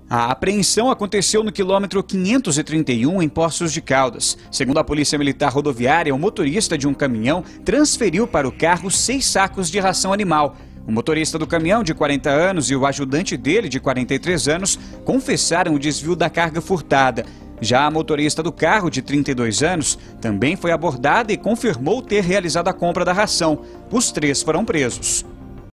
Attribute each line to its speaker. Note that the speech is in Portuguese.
Speaker 1: A apreensão aconteceu no quilômetro 531, em Poços de Caldas. Segundo a Polícia Militar Rodoviária, o motorista de um caminhão transferiu para o carro 6 sacos de ração animal. O motorista do caminhão, de 40 anos, e o ajudante dele, de 43 anos, confessaram o desvio da carga furtada. Já a motorista do carro, de 32 anos, também foi abordada e confirmou ter realizado a compra da ração. Os 3 foram presos.